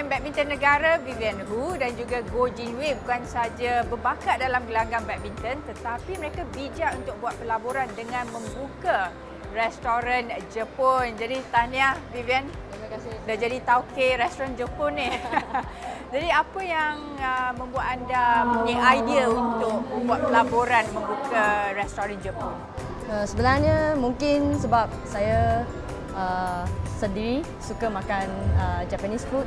pemain badminton negara Vivian Hu dan juga Goh Jin Wei bukan sahaja berbakat dalam gelanggang badminton, tetapi mereka bijak untuk buat pelaburan dengan membuka restoran Jepun. Jadi tahniah Vivian. Terima kasih. Dah jadi tauke restoran Jepun ni. Jadi apa yang membuat anda punya idea untuk buat pelaburan membuka restoran Jepun? Sebenarnya mungkin sebab saya sendiri suka makan Japanese food.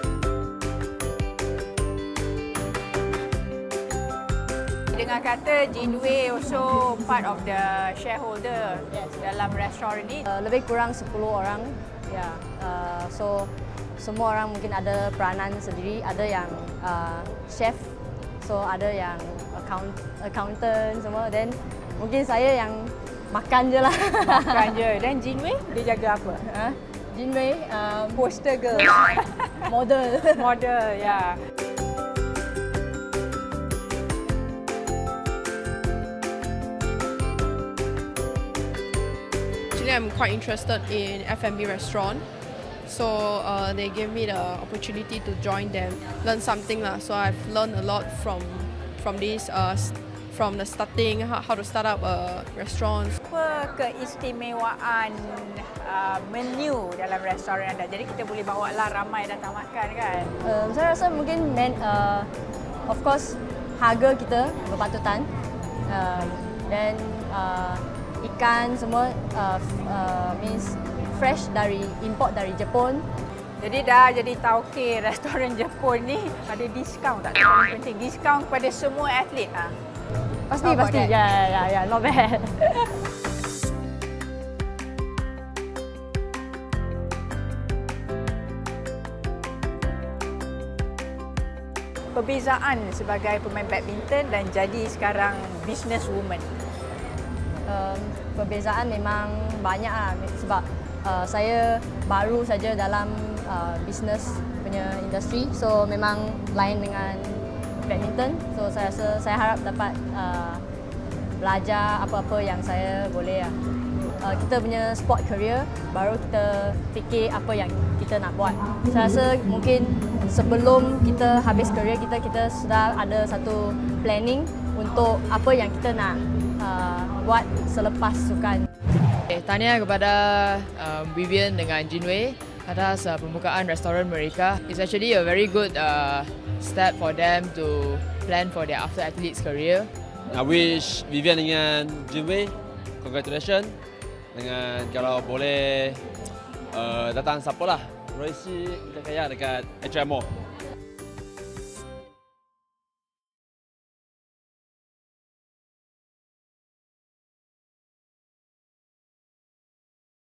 Dengar kata Jin Wei also part of the shareholder dalam restoran ni. Lebih kurang 10 orang. Ya. So semua orang mungkin ada peranan sendiri. Ada yang chef, so ada yang accountant semua. Dan mungkin saya yang makan je lah. Makan je. Dan Jin Wei dia jaga apa? Jin Wei Poster girl. model. Model, ya. Actually, I'm quite interested in F&B restaurant. So they gave me the opportunity to join them, learn something lah. So I've learned a lot from this, from the starting, how to start up a restaurant. Apa keistimewaan menu dalam restoran anda? Jadi kita boleh bawa lah ramai datang makan kan? Saya rasa mungkin of course harga kita berpatutan dan ikan semua means fresh dari import dari Jepun. Jadi dah jadi tauke restoran Jepun ni, ada diskaun tak? Paling penting diskaun kepada semua atlet ah. Pasti. Ya, not bad. Perbezaan sebagai pemain badminton dan jadi sekarang businesswoman. Perbezaan memang banyak lah sebab saya baru saja dalam business punya industri, so memang lain dengan badminton. So saya rasa saya harap dapat belajar apa-apa yang saya boleh lah. Kita punya sport career baru kita fikir apa yang kita nak buat. Saya rasa mungkin sebelum kita habis career kita sudah ada satu planning untuk apa yang kita nak buat selepas sukan. Tahniah kepada Vivian dengan Jin Wei atas pembukaan restoran mereka. It's actually a very good step for them to plan for their after athletes career. I wish Vivian dengan Jin Wei congratulations dengan kalau boleh datang siapa lah Royce kita kaya dekat HMO.